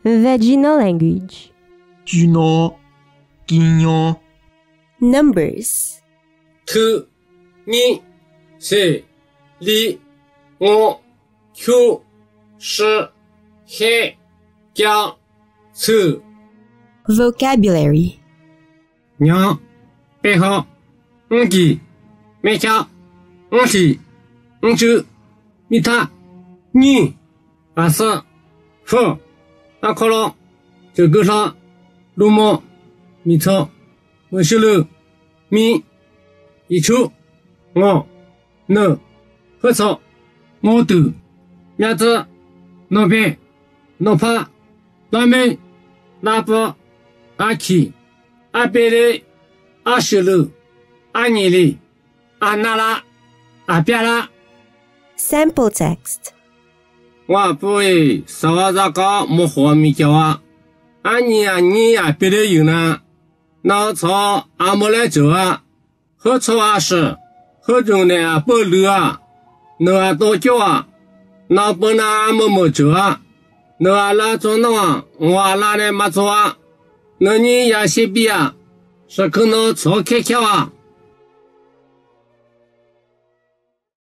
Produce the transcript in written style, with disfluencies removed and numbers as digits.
Vaginal language. Juno, Guignon. Numbers. 2、2、4、2、5、9、10、11、12。 Vocabulary. 娘、背后、记、没敲、洗、煮、米他、你、把色、付、阿可乐、就够上、路毛、米草、我修路、米、一出、我、no、喝草、我豆、面子、脑边、脑帕、拉面、拉布、阿起、阿贝勒、阿修路、阿尼里、阿那拉、阿边拉。 Sample text. 我不会说话咋搞没活米叫啊，你别的有呢，那草阿没来走啊，喝草啊是，喝中呢不溜啊，那多叫啊，那不那没走啊，那拉做那我拉来没做啊，那你也先别啊，是可能草开开啊。